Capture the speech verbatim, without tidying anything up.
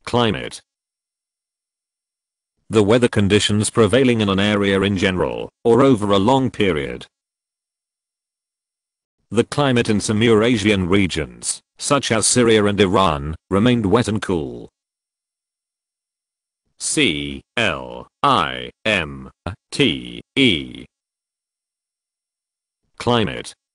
Climate. The weather conditions prevailing in an area in general, or over a long period. The climate in some Eurasian regions, such as Syria and Iran, remained wet and cool. C L I M T E. Climate.